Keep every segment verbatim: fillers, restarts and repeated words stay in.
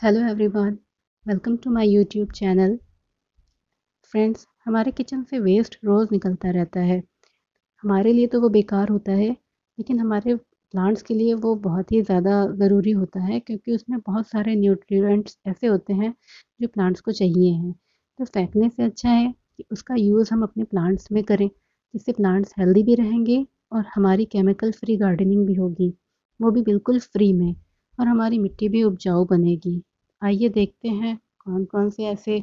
Hello everyone, welcome to my YouTube channel. Friends, हमारे kitchen से waste रोज़ निकलता रहता है। हमारे लिए तो वो बेकार होता है, लेकिन हमारे प्लांट्स के लिए वो बहुत ही ज़्यादा ज़रूरी होता है, क्योंकि उसमें बहुत सारे न्यूट्रिएंट्स ऐसे होते हैं जो प्लांट्स को चाहिए हैं। तो फेंकने से अच्छा है कि उसका यूज़ हम अपने प्लांट्स में करें, जिससे प्लांट्स हेल्दी भी रहेंगे और हमारी केमिकल फ्री गार्डनिंग भी होगी, वो भी बिल्कुल फ्री में, और हमारी मिट्टी भी उपजाऊ बनेगी। आइए देखते हैं कौन कौन से ऐसे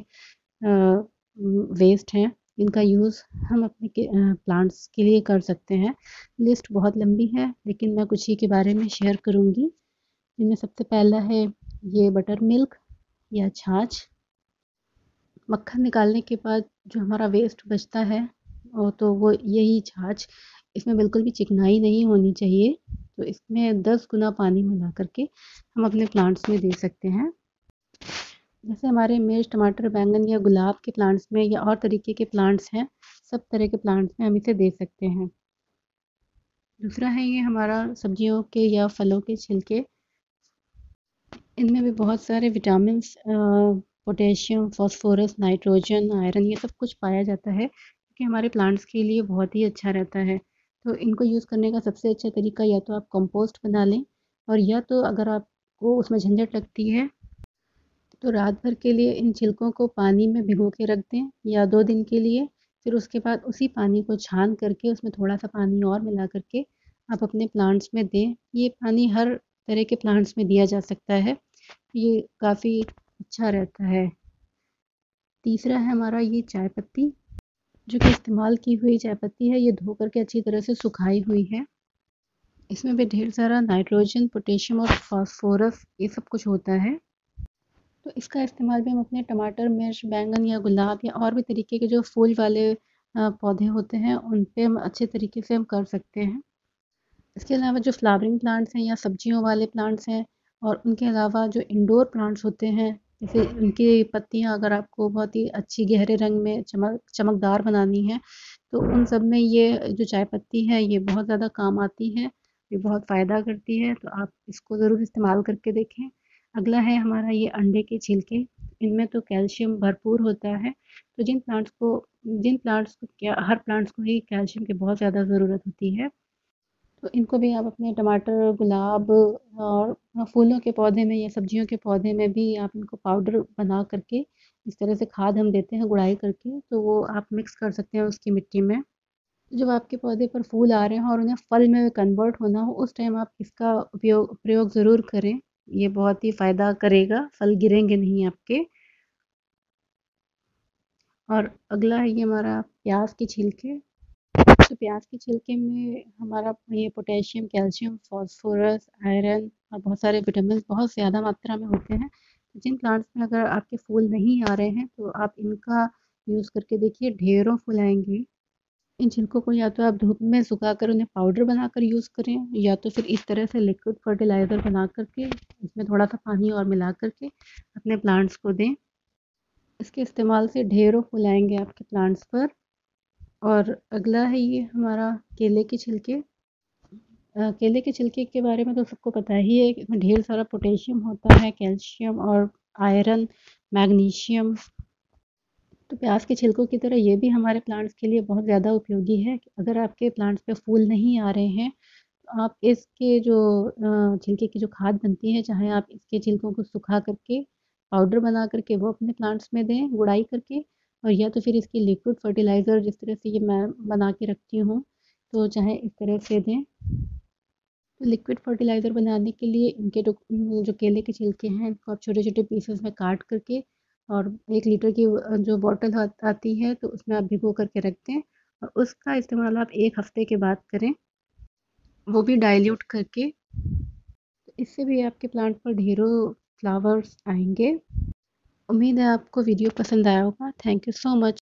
वेस्ट हैं इनका यूज़ हम अपने के प्लांट्स के लिए कर सकते हैं। लिस्ट बहुत लंबी है, लेकिन मैं कुछ ही के बारे में शेयर करूँगी। इनमें सबसे पहला है ये बटर मिल्क या छाछ। मक्खन निकालने के बाद जो हमारा वेस्ट बचता है वो तो वो यही छाछ, इसमें बिल्कुल भी चिकनाई नहीं होनी चाहिए। तो इसमें दस गुना पानी मिला करके हम अपने प्लांट्स में दे सकते हैं। जैसे हमारे मिर्च, टमाटर, बैंगन या गुलाब के प्लांट्स में या और तरीके के प्लांट्स हैं, सब तरह के प्लांट्स में हम इसे दे सकते हैं। दूसरा है ये हमारा सब्जियों के या फलों के छिलके। इनमें भी बहुत सारे vitamins, potassium, phosphorus, nitrogen, iron, ये सब कुछ पाया जाता है, क्योंकि हमारे प्लांट्स के लिए बहुत ही अच्छा रहता है। तो इनको यूज़ करने का सबसे अच्छा तरीका या तो आप कंपोस्ट बना लें, और या तो अगर आपको उसमें झंझट लगती है तो रात भर के लिए इन छिलकों को पानी में भिगो के रख दें या दो दिन के लिए। फिर उसके बाद उसी पानी को छान करके उसमें थोड़ा सा पानी और मिला करके आप अपने प्लांट्स में दें। ये पानी हर तरह के प्लांट्स में दिया जा सकता है, ये काफ़ी अच्छा रहता है। तीसरा है हमारा ये चाय पत्ती, जो कि इस्तेमाल की हुई चाय पत्ती है, ये धो करके अच्छी तरह से सुखाई हुई है। इसमें भी ढेर सारा नाइट्रोजन, पोटेशियम और फास्फोरस ये सब कुछ होता है। तो इसका इस्तेमाल भी हम अपने टमाटर, मिर्च, बैंगन या गुलाब या और भी तरीके के जो फूल वाले पौधे होते हैं उन पे हम अच्छे तरीके से हम कर सकते हैं। इसके अलावा जो फ्लावरिंग प्लांट्स हैं या सब्जियों वाले प्लांट्स हैं, और उनके अलावा जो इंडोर प्लांट्स होते हैं, जैसे उनकी पत्तियां अगर आपको बहुत ही अच्छी गहरे रंग में चमक चमकदार बनानी है, तो उन सब में ये जो चाय पत्ती है ये बहुत ज़्यादा काम आती है, ये बहुत फ़ायदा करती है। तो आप इसको ज़रूर इस्तेमाल करके देखें। अगला है हमारा ये अंडे के छिलके। इनमें तो कैल्शियम भरपूर होता है। तो जिन प्लांट्स को जिन प्लांट्स को क्या हर प्लांट्स को ही कैल्शियम की बहुत ज़्यादा ज़रूरत होती है, तो इनको भी आप अपने टमाटर, गुलाब और फूलों के पौधे में या सब्जियों के पौधे में भी आप इनको पाउडर बना करके, इस तरह से खाद हम देते हैं गुड़ाई करके, तो वो आप मिक्स कर सकते हैं उसकी मिट्टी में। जब आपके पौधे पर फूल आ रहे हैं और उन्हें फल में कन्वर्ट होना हो, उस टाइम आप इसका उपयोग प्रयोग ज़रूर करें। ये बहुत ही फ़ायदा करेगा, फल गिरेंगे नहीं आपके। और अगला है ये हमारा प्याज के छिलके। तो प्याज के छिलके में हमारा ये पोटेशियम, कैल्शियम, फास्फोरस, आयरन और बहुत सारे विटामिन बहुत ज़्यादा मात्रा में होते हैं। तो जिन प्लांट्स में अगर आपके फूल नहीं आ रहे हैं, तो आप इनका यूज़ करके देखिए, ढेरों फूल आएंगे। इन छिलकों को या तो आप धूप में सुखाकर उन्हें पाउडर बनाकर यूज़ करें, या तो फिर इस तरह से लिक्विड फर्टिलाइज़र बना करके इसमें थोड़ा सा पानी और मिला करके अपने प्लांट्स को दें। इसके इस्तेमाल से ढेरों फूल आएंगे आपके प्लांट्स पर। और अगला है ये हमारा केले के छिलके। अ, केले के छिलके के बारे में तो सबको पता ही है कि इसमें ढेर सारा पोटेशियम होता है, कैल्शियम और आयरन, मैग्नीशियम। तो प्याज के छिलकों की तरह ये भी हमारे प्लांट्स के लिए बहुत ज़्यादा उपयोगी है। कि अगर आपके प्लांट्स पे फूल नहीं आ रहे हैं, तो आप इसके जो अ, छिलके की जो खाद बनती है, चाहे आप इसके छिलकों को सुखा करके पाउडर बना करके वो अपने प्लांट्स में दें गुड़ाई करके, और या तो फिर इसकी लिक्विड फर्टिलाइज़र जिस तरह से ये मैं बना के रखती हूँ, तो चाहे इस तरह से दें। तो लिक्विड फर्टिलाइज़र बनाने के लिए इनके जो जो केले के छिलके हैं, इनको आप छोटे-छोटे पीसेस में काट करके, और एक लीटर की जो बॉटल आ आती है, तो उसमें आप भिगो करके रख दें, और उसका इस्तेमाल आप एक हफ़्ते के बाद करें, वो भी डाइल्यूट करके। तो इससे भी आपके प्लांट पर ढेरों फ्लावर्स आएँगे। उम्मीद है आपको वीडियो पसंद आया होगा। Thank you so much.